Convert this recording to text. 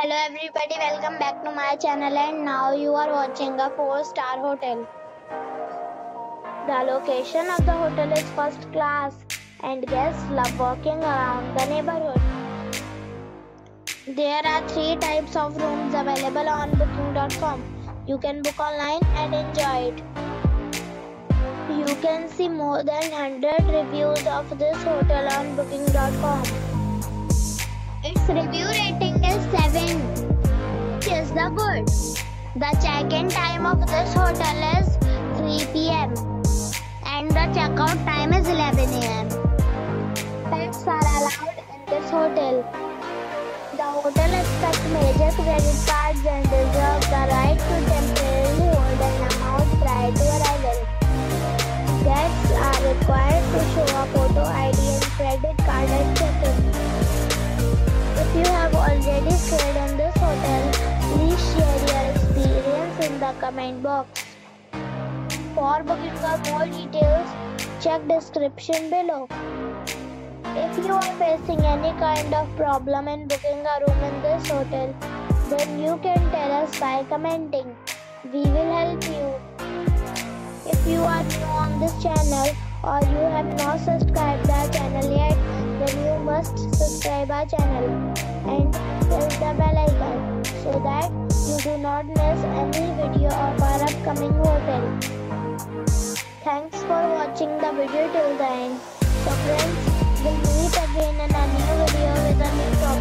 Hello everybody, welcome back to my channel and now you are watching a 4-star hotel. The location of the hotel is first class and guests love walking around the neighborhood. There are 3 types of rooms available on booking.com. You can book online and enjoy it. You can see more than 100 reviews of this hotel on booking.com. Its review rating is 7. Is the good. The check-in time of this hotel is 3 p.m. and the checkout time is 11 a.m. Pets are allowed in this hotel. The hotel accepts major credit cards and reserves the right to temporarily hold an amount prior to arrival. Guests are required to show a photo ID and credit card at check-in. If you have already stayed in this hotel, please share your experience in the comment box. For booking or more details, check description below. If you are facing any kind of problem in booking a room in this hotel, then you can tell us by commenting. We will help you. If you are new on this channel or you have not subscribed our channel yet, then you must subscribe our channel and press the bell icon so that you do not miss any video of our upcoming hotel. Thanks for watching the video till the end. So friends, we'll meet again in a new video with a new topic.